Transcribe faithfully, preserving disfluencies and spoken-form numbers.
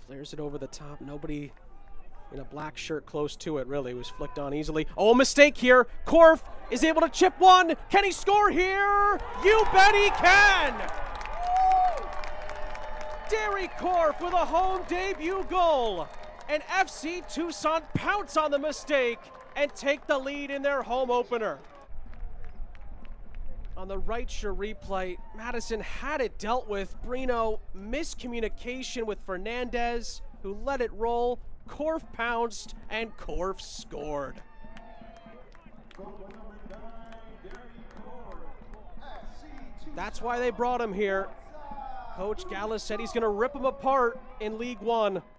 Flares it over the top. Nobody in a black shirt close to it, really. It was flicked on easily. Oh, mistake here. Corfe is able to chip one. Can he score here? You bet he can! Deri Corfe with a home debut goal. And F C Tucson pounce on the mistake and take the lead in their home opener. On the right sure replay, Madison had it dealt with. Brino, miscommunication with Fernandez, who let it roll. Corfe pounced, and Corfe scored. That's why they brought him here. Coach Gallus said he's going to rip them apart in League One.